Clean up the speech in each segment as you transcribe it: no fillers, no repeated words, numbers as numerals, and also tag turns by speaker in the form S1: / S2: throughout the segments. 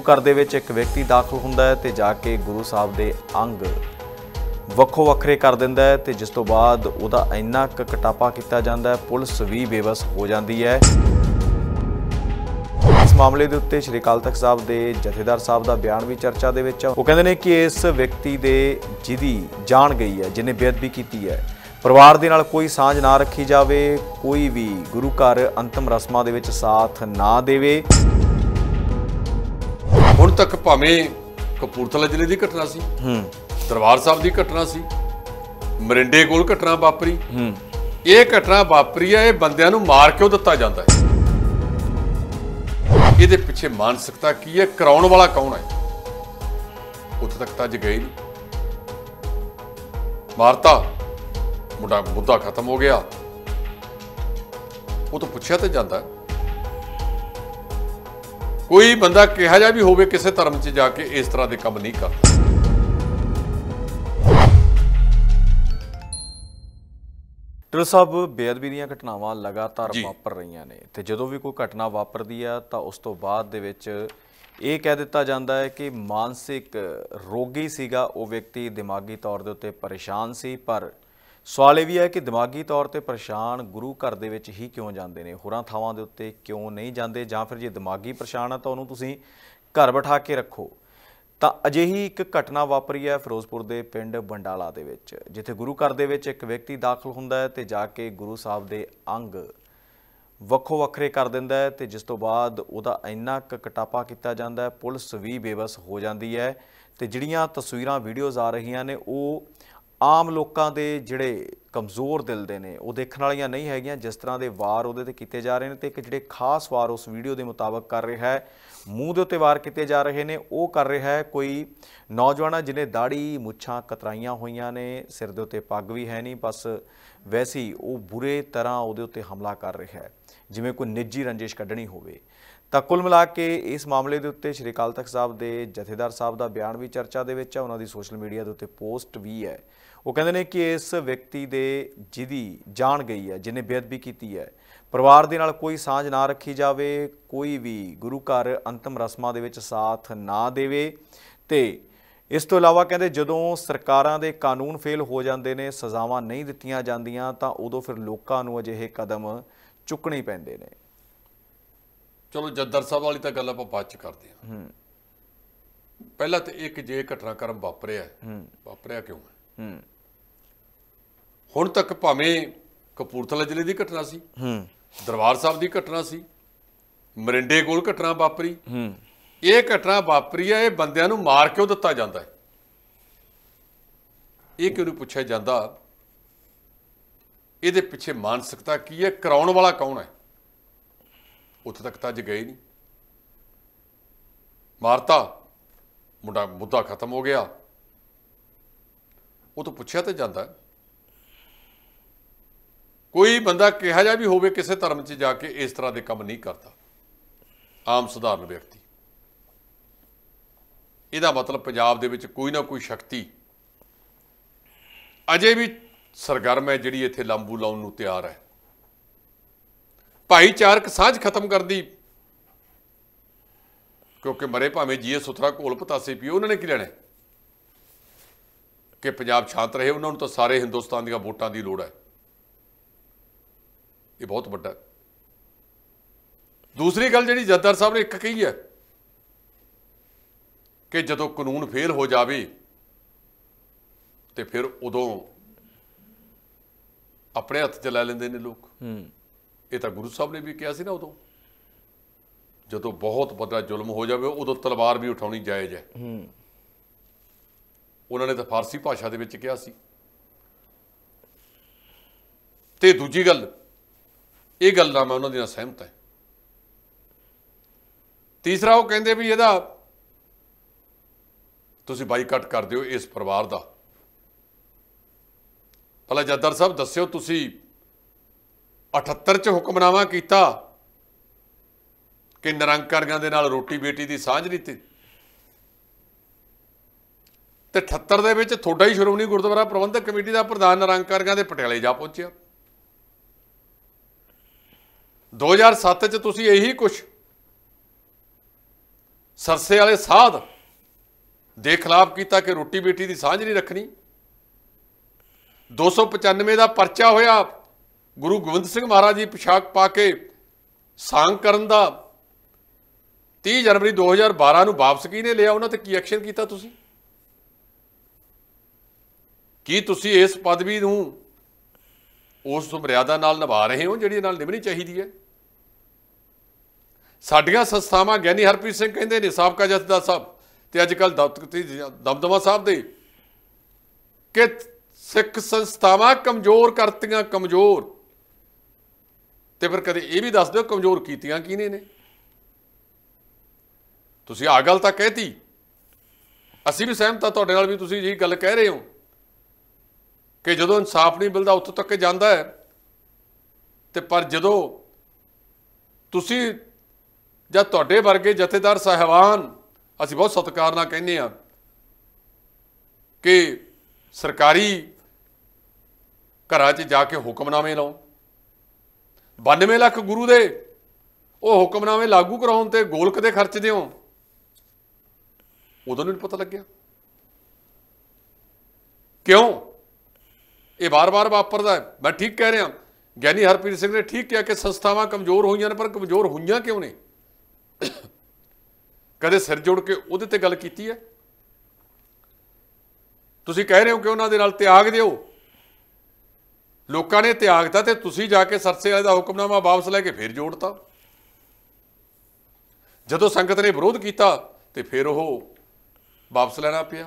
S1: घर ਦੇ ਵਿੱਚ ਇੱਕ ਵਿਅਕਤੀ ਦਾਖਲ ਹੁੰਦਾ ਹੈ ਤੇ ਜਾ ਕੇ ਗੁਰੂ ਸਾਹਿਬ ਦੇ ਅੰਗ ਵੱਖੋ ਵੱਖਰੇ ਕਰ ਦਿੰਦਾ ਹੈ ਤੇ ਜਿਸ ਤੋਂ ਬਾਅਦ ਉਹਦਾ ਇੰਨਾ ਕੁ ਕਟਾਪਾ ਕੀਤਾ ਜਾਂਦਾ ਹੈ, ਪੁਲਿਸ ਵੀ ਬੇਵਸ ਹੋ ਜਾਂਦੀ ਹੈ। ਇਸ ਮਾਮਲੇ ਦੇ ਉੱਤੇ ਸ਼੍ਰੀ ਅਕਾਲ ਤਖਤ ਸਾਹਿਬ ਦੇ ਜਥੇਦਾਰ ਸਾਹਿਬ ਦਾ ਬਿਆਨ ਵੀ ਚਰਚਾ ਦੇ ਵਿੱਚ ਆ। ਉਹ ਕਹਿੰਦੇ ਨੇ ਕਿ ਇਸ ਵਿਅਕਤੀ ਦੇ ਜਿਹਦੀ ਜਾਨ ਗਈ ਹੈ, ਜਿਹਨੇ ਬੇਅਦਬੀ ਕੀਤੀ ਹੈ, ਪਰਿਵਾਰ ਦੇ ਨਾਲ ਕੋਈ ਸਾਂਝ ਨਾ ਰੱਖੀ ਜਾਵੇ, ਕੋਈ ਵੀ ਗੁਰੂ ਘਰ ਅੰਤਮ ਰਸਮਾਂ ਦੇ ਵਿੱਚ ਸਾਥ ਨਾ ਦੇਵੇ।
S2: ਹੁਣ ਤੱਕ ਭਾਵੇਂ ਕਪੂਰਥਲਾ ਜ਼ਿਲ੍ਹੇ ਦੀ ਘਟਨਾ ਸੀ, ਦਰਬਾਰ ਸਾਹਿਬ ਦੀ ਘਟਨਾ ਸੀ, ਮਰਿੰਡੇ ਕੋਲ ਘਟਨਾ ਵਾਪਰੀ, ਇਹ ਘਟਨਾ ਵਾਪਰੀ ਹੈ। ਇਹ ਬੰਦਿਆਂ ਨੂੰ ਮਾਰ ਕਿਉਂ ਦਿੱਤਾ ਜਾਂਦਾ ਹੈ? ਇਹਦੇ ਪਿੱਛੇ ਮਾਨਸਿਕਤਾ ਕੀ ਹੈ? ਕਰਾਉਣ ਵਾਲਾ ਕੌਣ ਹੈ? ਉੱਥੇ ਤੱਕ ਤਾਂ ਅੱਜ ਗਏ ਨਹੀਂ। ਮਾਰਤਾ, ਮੁੱਦਾ ਖਤਮ ਹੋ ਗਿਆ। ਉਹ ਤਾਂ ਪੁੱਛਿਆ ਤੇ ਜਾਂਦਾ। ਕੋਈ ਬੰਦਾ ਕਿਹਾ ਜਾ ਵੀ ਹੋਵੇ ਕਿਸੇ ਧਰਮ 'ਚ ਜਾ ਕੇ ਇਸ ਤਰ੍ਹਾਂ ਦੇ ਕੰਮ ਨਹੀਂ ਕਰਦਾ।
S1: ਟਿਲ ਸਾਹਿਬ, ਬੇਅਦਬੀ ਦੀਆਂ ਘਟਨਾਵਾਂ ਲਗਾਤਾਰ ਵਾਪਰ ਰਹੀਆਂ ਨੇ ਤੇ ਜਦੋਂ ਵੀ ਕੋਈ ਘਟਨਾ ਵਾਪਰਦੀ ਆ ਤਾਂ ਉਸ ਤੋਂ ਬਾਅਦ ਦੇ ਵਿੱਚ ਇਹ ਕਹਿ ਦਿੱਤਾ ਜਾਂਦਾ ਹੈ ਕਿ ਮਾਨਸਿਕ ਰੋਗੀ ਸੀਗਾ ਉਹ ਵਿਅਕਤੀ, ਦਿਮਾਗੀ ਤੌਰ ਦੇ ਉੱਤੇ ਪਰੇਸ਼ਾਨ ਸੀ। ਪਰ ਸਵਾਲ ਇਹ ਵੀ ਹੈ ਕਿ ਦਿਮਾਗੀ ਤੌਰ ਤੇ ਪਰੇਸ਼ਾਨ ਗੁਰੂ ਘਰ ਦੇ ਵਿੱਚ ਹੀ ਕਿਉਂ ਜਾਂਦੇ ਨੇ, ਹੋਰਾਂ ਥਾਵਾਂ ਦੇ ਉੱਤੇ ਕਿਉਂ ਨਹੀਂ ਜਾਂਦੇ? ਜਾਂ ਫਿਰ ਜੇ ਦਿਮਾਗੀ ਪਰੇਸ਼ਾਨ ਆ ਤਾਂ ਉਹਨੂੰ ਤੁਸੀਂ ਘਰ ਬਿਠਾ ਕੇ ਰੱਖੋ। ਤਾਂ ਅਜਿਹੀ ਇੱਕ ਘਟਨਾ ਵਾਪਰੀ ਹੈ ਫਿਰੋਜ਼ਪੁਰ ਦੇ ਪਿੰਡ ਬੰਡਾਲਾ ਦੇ ਵਿੱਚ, ਜਿੱਥੇ ਗੁਰੂ ਘਰ ਦੇ ਵਿੱਚ ਇੱਕ ਵਿਅਕਤੀ ਦਾਖਲ ਹੁੰਦਾ ਹੈ ਤੇ ਜਾ ਕੇ ਗੁਰੂ ਸਾਹਿਬ ਦੇ ਅੰਗ ਵੱਖੋ ਵੱਖਰੇ ਕਰ ਦਿੰਦਾ ਹੈ ਤੇ ਜਿਸ ਤੋਂ ਬਾਅਦ ਉਹਦਾ ਇੰਨਾ ਕੁ ਕਟਾਪਾ ਕੀਤਾ ਜਾਂਦਾ ਹੈ, ਪੁਲਿਸ ਵੀ ਬੇਵਸ ਹੋ ਜਾਂਦੀ ਹੈ। ਤੇ ਜਿਹੜੀਆਂ ਤਸਵੀਰਾਂ ਵੀਡੀਓਜ਼ ਆ ਰਹੀਆਂ ਨੇ ਉਹ ਆਮ ਲੋਕਾਂ ਦੇ ਜਿਹੜੇ ਕਮਜ਼ੋਰ ਦਿਲ ਦੇ ਨੇ ਉਹ ਦੇਖਣ ਵਾਲੀਆਂ ਨਹੀਂ ਹੈਗੀਆਂ। ਜਿਸ ਤਰ੍ਹਾਂ ਦੇ ਵਾਰ ਉਹਦੇ 'ਤੇ ਕੀਤੇ ਜਾ ਰਹੇ ਨੇ ਤੇ ਇੱਕ ਜਿਹੜੇ ਖਾਸ ਵਾਰ ਉਸ ਵੀਡੀਓ ਦੇ ਮੁਤਾਬਕ ਕਰ ਰਿਹਾ ਹੈ, ਮੂੰਹ ਦੇ ਉੱਤੇ ਵਾਰ ਕੀਤੇ ਜਾ ਰਹੇ ਨੇ, ਉਹ ਕਰ ਰਿਹਾ ਹੈ ਕੋਈ ਨੌਜਵਾਨ ਜਿਹਨੇ ਦਾੜੀ ਮੁੱਛਾਂ ਕਤਰਾਈਆਂ ਹੋਈਆਂ ਨੇ, ਸਿਰ ਦੇ ਉੱਤੇ ਪੱਗ ਵੀ ਹੈ ਨਹੀਂ, ਬਸ ਵੈਸੇ ਹੀ ਉਹ ਬੁਰੇ ਤਰ੍ਹਾਂ ਉਹਦੇ ਉੱਤੇ ਹਮਲਾ ਕਰ ਰਿਹਾ ਹੈ ਜਿਵੇਂ ਕੋਈ ਨਿੱਜੀ ਰੰਜਿਸ਼ ਕੱਢਣੀ ਹੋਵੇ। ਤਾਂ ਕੁੱਲ ਮਿਲਾ ਕੇ ਇਸ ਮਾਮਲੇ ਦੇ ਉੱਤੇ ਸ਼੍ਰੀ ਅਕਾਲ ਤਖਤ ਸਾਹਿਬ ਦੇ ਜਥੇਦਾਰ ਸਾਹਿਬ ਦਾ ਬਿਆਨ ਵੀ ਚਰਚਾ ਦੇ ਵਿੱਚ ਹੈ, ਉਹਨਾਂ ਦੀ ਸੋਸ਼ਲ ਮੀਡੀਆ ਦੇ ਉੱਤੇ ਪੋਸਟ ਵੀ ਹੈ। ਉਹ ਕਹਿੰਦੇ ਨੇ ਕਿ ਇਸ ਵਿਅਕਤੀ ਦੇ ਜਿਹਦੀ ਜਾਨ ਗਈ ਹੈ, ਜਿਹਨੇ ਬੇਅਦਬੀ ਕੀਤੀ ਹੈ, ਪਰਿਵਾਰ ਦੇ ਨਾਲ ਕੋਈ ਸਾਂਝ ਨਾ ਰੱਖੀ ਜਾਵੇ, ਕੋਈ ਵੀ ਗੁਰੂ ਘਰ ਅੰਤਮ ਰਸਮਾਂ ਦੇ ਵਿੱਚ ਸਾਥ ਨਾ ਦੇਵੇ। ਤੇ ਇਸ ਤੋਂ ਇਲਾਵਾ ਕਹਿੰਦੇ ਜਦੋਂ ਸਰਕਾਰਾਂ ਦੇ ਕਾਨੂੰਨ ਫੇਲ ਹੋ ਜਾਂਦੇ ਨੇ, ਸਜ਼ਾਵਾਂ ਨਹੀਂ ਦਿੱਤੀਆਂ ਜਾਂਦੀਆਂ, ਤਾਂ ਉਦੋਂ ਫਿਰ ਲੋਕਾਂ ਨੂੰ ਅਜਿਹੇ ਕਦਮ ਚੁੱਕਣੇ ਪੈਂਦੇ ਨੇ।
S2: ਚਲੋ ਜੱਦਰ ਸਾਹਿਬ ਵਾਲੀ ਤਾਂ ਗੱਲ ਆਪਾਂ ਬਾਅਦ 'ਚ ਕਰਦੇ ਹਾਂ। ਪਹਿਲਾਂ ਤਾਂ ਇੱਕ ਜੇ ਘਟਨਾਕ੍ਰਮ ਵਾਪਰਿਆ ਕਿਉਂ ਹੈ? ਹੁਣ ਤੱਕ ਭਾਵੇਂ ਕਪੂਰਥਲਾ ਜ਼ਿਲ੍ਹੇ ਦੀ ਘਟਨਾ ਸੀ, ਦਰਬਾਰ ਸਾਹਿਬ ਦੀ ਘਟਨਾ ਸੀ, ਮਰਿੰਡੇ ਕੋਲ ਘਟਨਾ ਵਾਪਰੀ, ਇਹ ਘਟਨਾ ਵਾਪਰੀ ਹੈ। ਇਹ ਬੰਦਿਆਂ ਨੂੰ ਮਾਰ ਕਿਉਂ ਦਿੱਤਾ ਜਾਂਦਾ ਹੈ? ਇਹ ਕਿਉਂ ਨਹੀਂ ਪੁੱਛਿਆ ਜਾਂਦਾ? ਇਹਦੇ ਪਿੱਛੇ ਮਾਨਸਿਕਤਾ ਕੀ ਹੈ? ਕਰਾਉਣ ਵਾਲਾ ਕੌਣ ਹੈ? ਉੱਥੇ ਤੱਕ ਤਾਂ ਅੱਜ ਗਏ ਨਹੀਂ। ਮਾਰਤਾ, ਮੁੱਦਾ ਖਤਮ ਹੋ ਗਿਆ। ਉਹ ਤਾਂ ਪੁੱਛਿਆ ਤੇ ਜਾਂਦਾ। ਕੋਈ ਬੰਦਾ ਕਿਹਾ ਜਾ ਵੀ ਹੋਵੇ ਕਿਸੇ ਧਰਮ 'ਚ ਜਾ ਕੇ ਇਸ ਤਰ੍ਹਾਂ ਦੇ ਕੰਮ ਨਹੀਂ ਕਰਦਾ। ਆਮ ਸਧਾਰਨ ਵਿਅਕਤੀ। ਇਹਦਾ ਮਤਲਬ ਪੰਜਾਬ ਦੇ ਵਿੱਚ ਕੋਈ ਨਾ ਕੋਈ ਸ਼ਕਤੀ ਅਜੇ ਵੀ ਸਰਗਰਮ ਹੈ ਜਿਹੜੀ ਇੱਥੇ ਲਾਂਬੂ ਲਾਉਣ ਨੂੰ ਤਿਆਰ ਹੈ। ਭਾਈਚਾਰਕ ਸਾਂਝ ਖਤਮ ਕਰਦੀ, ਕਿਉਂਕਿ ਮਰੇ ਭਾਵੇਂ ਜੀਏ ਸੁਥਰਾ ਘੋਲ ਪਤਾਸੇ ਪੀਓ, ਉਹਨਾਂ ਨੇ ਕੀ ਲੈਣਾ ਕਿ ਪੰਜਾਬ ਸ਼ਾਂਤ ਰਹੇ? ਉਹਨਾਂ ਨੂੰ ਤਾਂ ਸਾਰੇ ਹਿੰਦੁਸਤਾਨ ਦੀਆਂ ਵੋਟਾਂ ਦੀ ਲੋੜ ਹੈ। ਇਹ ਬਹੁਤ ਵੱਡਾ। ਦੂਸਰੀ ਗੱਲ ਜਿਹੜੀ ਜੱਦਰ ਸਾਹਿਬ ਨੇ ਇੱਕ ਕਹੀ ਹੈ ਕਿ ਜਦੋਂ ਕਾਨੂੰਨ ਫੇਲ ਹੋ ਜਾਵੇ ਤੇ ਫਿਰ ਉਦੋਂ ਆਪਣੇ ਹੱਥ 'ਚ ਲੈ ਲੈਂਦੇ ਨੇ ਲੋਕ। ਇਹ ਤਾਂ ਗੁਰੂ ਸਾਹਿਬ ਨੇ ਵੀ ਕਿਹਾ ਸੀ ਨਾ, ਉਦੋਂ ਜਦੋਂ ਬਹੁਤ ਵੱਡਾ ਜ਼ੁਲਮ ਹੋ ਜਾਵੇ ਉਦੋਂ ਤਲਵਾਰ ਵੀ ਉਠਾਉਣੀ ਜਾਇਜ਼ ਹੈ। ਉਹਨਾਂ ਨੇ ਤਾਂ ਫਾਰਸੀ ਭਾਸ਼ਾ ਦੇ ਵਿੱਚ ਕਿਹਾ ਸੀ। ਤੇ ਦੂਜੀ ਗੱਲ, ਇਹ ਗੱਲ ਨਾਲ ਮੈਂ ਉਹਨਾਂ ਦੀ ਨਾਲ ਸਹਿਮਤ ਹਾਂ। ਤੀਸਰਾ, ਉਹ ਕਹਿੰਦੇ ਵੀ ਇਹਦਾ ਤੁਸੀਂ ਬਾਈਕਾਟ ਕਰ ਦਿਓ ਇਸ ਪਰਿਵਾਰ ਦਾ। ਭਲਾ ਜੱਦਰ ਸਾਹਿਬ ਦੱਸਿਓ, ਤੁਸੀਂ 78 'ਚ ਹੁਕਮਨਾਮਾ ਕੀਤਾ ਕਿ ਨਿਰੰਕਾਰੀਆਂ ਦੇ ਨਾਲ ਰੋਟੀ ਬੇਟੀ ਦੀ ਸਾਂਝ ਨਹੀਂ ਤੇ 78 ਦੇ ਵਿੱਚ ਤੁਹਾਡਾ ਹੀ ਸ਼੍ਰੋਮਣੀ ਗੁਰਦੁਆਰਾ ਪ੍ਰਬੰਧਕ ਕਮੇਟੀ ਦਾ ਪ੍ਰਧਾਨ ਨਿਰੰਕਾਰੀਆਂ ਦੇ ਪਟਿਆਲੇ ਜਾ ਪਹੁੰਚਿਆ। 2007 'ਚ ਤੁਸੀਂ ਇਹੀ ਕੁਛ ਸਰਸੇ ਵਾਲੇ ਸਾਧ ਦੇ ਖਿਲਾਫ ਕੀਤਾ ਕਿ ਰੋਟੀ ਬੇਟੀ ਦੀ ਸਾਂਝ ਨਹੀਂ ਰੱਖਣੀ। 295 ਦਾ ਪਰਚਾ ਹੋਇਆ ਗੁਰੂ ਗੋਬਿੰਦ ਸਿੰਘ ਮਹਾਰਾਜ ਜੀ ਪੁਸ਼ਾਕ ਪਾ ਕੇ ਸਾਂਗ ਕਰਨ ਦਾ। 30 ਜਨਵਰੀ 2012 ਨੂੰ ਵਾਪਸ ਕਿਹਨੇ ਲਿਆ, ਉਹਨਾਂ ਤੇ ਕੀ ਐਕਸ਼ਨ ਕੀਤਾ ਤੁਸੀਂ? ਕੀ ਤੁਸੀਂ ਇਸ ਪਦਵੀ ਨੂੰ ਉਸ ਮਰਿਆਦਾ ਨਾਲ ਨਿਭਾ ਰਹੇ ਹੋ ਜਿਹੜੀ ਨਾਲ ਨਿਭਣੀ ਚਾਹੀਦੀ ਹੈ? ਸਾਡੀਆਂ ਸੰਸਥਾਵਾਂ ਗਿਆਨੀ ਹਰਪ੍ਰੀਤ ਸਿੰਘ ਕਹਿੰਦੇ ਨੇ, ਸਾਬਕਾ ਜਥੇਦਾਰ ਸਾਹਿਬ ਤੇ ਅੱਜ ਕੱਲ੍ਹ ਦਮਦਮਾ ਸਾਹਿਬ ਦੇ, ਕਿ ਸਿੱਖ ਸੰਸਥਾਵਾਂ ਕਮਜ਼ੋਰ ਕਰਤੀਆਂ, ਕਮਜ਼ੋਰ। ਤੇ ਫਿਰ ਕਦੇ ਇਹ ਵੀ ਦੱਸ ਦਿਓ ਕਮਜ਼ੋਰ ਕੀਤੀਆਂ ਕਿਹਨੇ ਨੇ? ਤੁਸੀਂ ਆਹ ਗੱਲ ਤਾਂ ਕਹਿਤੀ, ਅਸੀਂ ਵੀ ਸਹਿਮਤ ਹਾਂ ਤੁਹਾਡੇ ਨਾਲ ਵੀ, ਤੁਸੀਂ ਜੀ ਗੱਲ ਕਹਿ ਰਹੇ ਹੋ ਕਿ ਜਦੋਂ ਇਨਸਾਫ ਨਹੀਂ ਮਿਲਦਾ ਉੱਥੋਂ ਤੱਕ ਜਾਂਦਾ ਹੈ। ਤੇ ਪਰ ਜਦੋਂ ਤੁਸੀਂ ਜਾਂ ਤੁਹਾਡੇ ਵਰਗੇ ਜਥੇਦਾਰ ਸਾਹਿਬਾਨ, ਅਸੀਂ ਬਹੁਤ ਸਤਿਕਾਰ ਨਾਲ ਕਹਿੰਦੇ ਹਾਂ ਕਿ ਸਰਕਾਰੀ ਘਰਾਂ 'ਚ ਜਾ ਕੇ ਹੁਕਮਨਾਮੇ ਲਾਓ, 92 ਲੱਖ ਗੁਰੂ ਦੇ ਉਹ ਹੁਕਮਨਾਮੇ ਲਾਗੂ ਕਰਾਉਣ ਤੇ ਗੋਲਕ ਦੇ ਖਰਚਦੇ ਹੋ, ਉਦੋਂ ਨਹੀਂ ਪਤਾ ਲੱਗਿਆ ਕਿਉਂ? ਇਹ ਵਾਰ-ਵਾਰ ਵਾਪਰਦਾ। ਮੈਂ ਠੀਕ ਕਹਿ ਰਿਹਾ, ਗਿਆਨੀ ਹਰਪ੍ਰੀਤ ਸਿੰਘ ਨੇ ਠੀਕ ਕਿਹਾ ਕਿ ਸੰਸਥਾਵਾਂ ਕਮਜ਼ੋਰ ਹੋਈਆਂ ਨੇ, ਪਰ ਕਮਜ਼ੋਰ ਹੋਈਆਂ ਕਿਉਂ ਨੇ? ਕਦੇ ਸਿਰ ਜੋੜ ਕੇ ਉਹਦੇ ਤੇ ਗੱਲ ਕੀਤੀ ਹੈ? ਤੁਸੀਂ ਕਹਿ ਰਹੇ ਹੋ ਕਿ ਉਹਨਾਂ ਦੇ ਨਾਲ ਤਿਆਗ ਦਿਓ, ਲੋਕਾਂ ਨੇ ਤਿਆਗਤਾ ਤੇ ਤੁਸੀਂ ਜਾ ਕੇ ਸਰਸੇ ਵਾਲੇ ਦਾ ਹੁਕਮਨਾਮਾ ਵਾਪਸ ਲੈ ਕੇ ਫਿਰ ਜੋੜਤਾ। ਜਦੋਂ ਸੰਗਤ ਨੇ ਵਿਰੋਧ ਕੀਤਾ ਤੇ ਫਿਰ ਉਹ ਵਾਪਸ ਲੈਣਾ ਪਿਆ।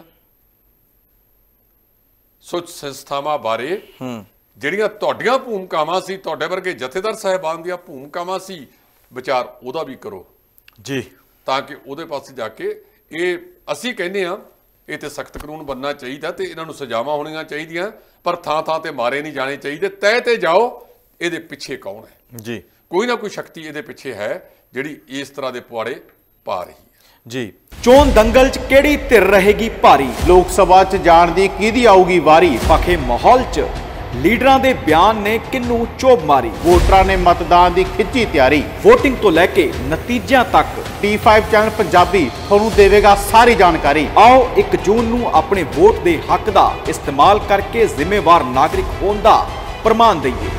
S2: ਸੋ ਸੰਸਥਾਵਾਂ ਬਾਰੇ ਜਿਹੜੀਆਂ ਤੁਹਾਡੀਆਂ ਭੂਮਿਕਾਵਾਂ ਸੀ, ਤੁਹਾਡੇ ਵਰਗੇ ਜਥੇਦਾਰ ਸਾਹਿਬਾਨ ਦੀਆਂ ਭੂਮਿਕਾਵਾਂ ਸੀ, ਵਿਚਾਰ ਉਹਦਾ ਵੀ ਕਰੋ
S1: ਜੀ, ਤਾਂ
S2: ਕਿ ਉਹਦੇ ਪਾਸੇ ਜਾ ਕੇ ਇਹ ਅਸੀਂ ਕਹਿੰਦੇ ਹਾਂ ਇਹ ਤੇ ਸਖਤ ਕਾਨੂੰਨ ਬਣਨਾ ਚਾਹੀਦਾ ਤੇ ਇਹਨਾਂ ਨੂੰ ਸਜ਼ਾਵਾਂ ਹੋਣੀਆਂ ਚਾਹੀਦੀਆਂ, ਪਰ ਥਾਂ ਥਾਂ ਤੇ ਮਾਰੇ ਨਹੀਂ ਜਾਣੇ ਚਾਹੀਦੇ। ਤਹਿ ਤੇ ਜਾਓ ਇਹਦੇ ਪਿੱਛੇ ਕੌਣ ਹੈ
S1: ਜੀ,
S2: ਕੋਈ ਨਾ ਕੋਈ ਸ਼ਕਤੀ ਇਹਦੇ ਪਿੱਛੇ ਹੈ ਜਿਹੜੀ ਇਸ ਤਰ੍ਹਾਂ ਦੇ ਪੁਆੜੇ ਪਾ ਰਹੀ ਹੈ
S1: ਜੀ। ਚੋਣ ਦੰਗਲ 'ਚ ਕਿਹੜੀ ਧਿਰ ਰਹੇਗੀ ਭਾਰੀ?
S3: ਲੋਕ ਸਭਾ 'ਚ ਜਾਣ ਦੀ ਕਿਹਦੀ ਆਊਗੀ ਵਾਰੀ?
S1: ਪਖੇ ਮਾਹੌਲ 'ਚ ਲੀਡਰਾਂ ਦੇ ਬਿਆਨ ਨੇ ਕਿੰਨੂੰ ਚੋਭ ਮਾਰੀ?
S3: ਵੋਟਰਾਂ ਨੇ ਮਤਦਾਨ ਦੀ ਖਿੱਚੀ ਤਿਆਰੀ।
S1: ਵੋਟਿੰਗ ਤੋਂ ਲੈ ਕੇ ਨਤੀਜਿਆਂ ਤੱਕ
S3: T5 ਚੈਨਲ ਪੰਜਾਬੀ ਤੁਹਾਨੂੰ ਦੇਵੇਗਾ ਸਾਰੀ ਜਾਣਕਾਰੀ।
S1: ਆਓ 1 ਜੂਨ ਨੂੰ ਆਪਣੇ ਵੋਟ ਦੇ ਹੱਕ ਦਾ ਇਸਤੇਮਾਲ ਕਰਕੇ ਜ਼ਿੰਮੇਵਾਰ ਨਾਗਰਿਕ ਹੋਣ ਦਾ ਪ੍ਰਮਾਣ ਦਈਏ।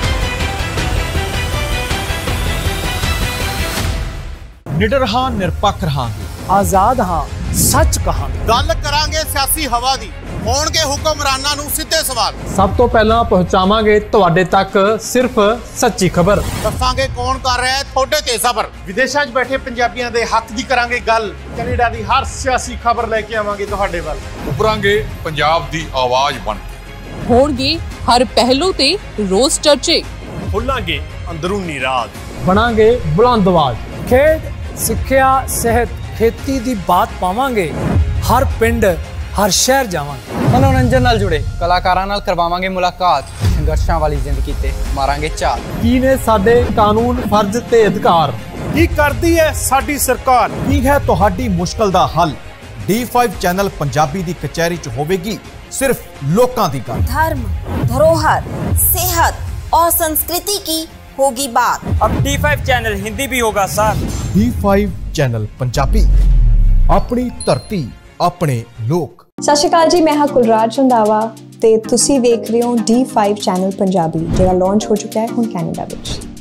S1: ਨਿਡਰ ਹਾਂ, ਨਿਰਪੱਖ ਰਹਾਂਗੇ,
S4: ਆਜ਼ਾਦ ਹਾਂ, ਸੱਚ ਕਹਾਂਗੇ।
S3: ਗੱਲ ਕਰਾਂਗੇ ਸਿਆਸੀ ਹਵਾ ਦੀ, ਹੋਣਗੇ ਹੁਕਮਰਾਨਾਂ ਨੂੰ ਸਿੱਧੇ ਸਵਾਲ।
S4: ਸਭ ਤੋਂ ਪਹਿਲਾਂ ਪਹੁੰਚਾਵਾਂਗੇ ਤੁਹਾਡੇ ਤੱਕ ਸਿਰਫ ਸੱਚੀ ਖਬਰ।
S3: ਦੱਸਾਂਗੇ ਕੌਣ ਕਰ ਰਿਹਾ ਹੈ ਤੁਹਾਡੇ ਤੇ ਸਬਰ। ਵਿਦੇਸ਼ਾਂ 'ਚ ਬੈਠੇ ਪੰਜਾਬੀਆਂ ਦੇ ਹੱਕ ਦੀ ਕਰਾਂਗੇ ਗੱਲ। ਕੈਨੇਡਾ ਦੀ ਹਰ ਸਿਆਸੀ ਖਬਰ ਲੈ ਕੇ ਆਵਾਂਗੇ ਤੁਹਾਡੇ ਵੱਲ।
S2: ਉੱਭਰਾਂਗੇ ਪੰਜਾਬ ਦੀ ਆਵਾਜ਼ ਬਣ ਕੇ।
S5: ਹੋਣਗੇ ਹਰ ਪਹਿਲੂ ਤੇ ਰੋਜ਼ ਚਰਚੇ।
S3: ਖੋਲਾਂਗੇ ਅੰਦਰੂਨੀ ਰਾਜ।
S4: ਬਣਾਂਗੇ ਬੁਲੰਦ ਆਵਾਜ਼। ਖੇਡ, ਸਿੱਖਿਆ, ਸਿਹਤ, ਖੇਤੀ ਦੀ ਬਾਤ ਪਾਵਾਂਗੇ। ਹਰ ਪਿੰਡ, ਹਰ ਸ਼ਹਿਰ ਜਾਵਾਂਗੇ।
S6: ਮਨੋਰੰਜਨ ਨਾਲ ਜੁੜੇ ਕਲਾਕਾਰਾਂ ਨਾਲ ਕਰਵਾਵਾਂਗੇ ਮੁਲਾਕਾਤ। ਸੰਘਰਸ਼ਾਂ ਵਾਲੀ ਜ਼ਿੰਦਗੀ ਤੇ ਮਾਰਾਂਗੇ ਝਾਤ।
S4: ਕੀ ਨੇ ਸਾਡੇ ਕਾਨੂੰਨ, ਫਰਜ਼ ਤੇ ਅਧਿਕਾਰ?
S3: ਕੀ ਕਰਦੀ ਹੈ ਸਾਡੀ ਸਰਕਾਰ?
S1: ਕੀ ਹੈ ਤੁਹਾਡੀ ਮੁਸ਼ਕਲ ਦਾ ਹੱਲ? D5 ਚੈਨਲ ਪੰਜਾਬੀ ਦੀ ਕਚਹਿਰੀ 'ਚ ਹੋਵੇਗੀ सिर्फ लोकां दी गल।
S7: धर्म, धरोहर, सेहत और संस्कृति की होगी बात।
S8: अब D5 चैनल हिंदी भी होगा सर।
S1: D5 चैनल पंजाबी, अपनी धरती अपने लोक।
S9: सत श्री अकाल जी, मैं हाँ कुलराज रंधावा ते तुसी देख रहे हो D5 चैनल पंजाबी, जिहड़ा लॉन्च हो चुका है हुण कैनेडा विच।